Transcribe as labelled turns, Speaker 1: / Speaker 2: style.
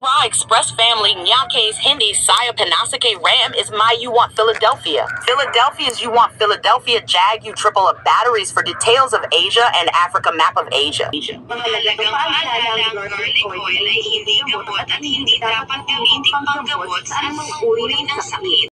Speaker 1: Ra Express family, Nyake's Hindi, Saya Panasake Ram is my you want Philadelphia. Philadelphia's you want Philadelphia Jag you triple of batteries for details of Asia and Africa map of Asia.
Speaker 2: Mahalagang paalala, garlic oil ay hindi gamot at hindi dapat gamitin panggamot sa anumang uri ng sakit.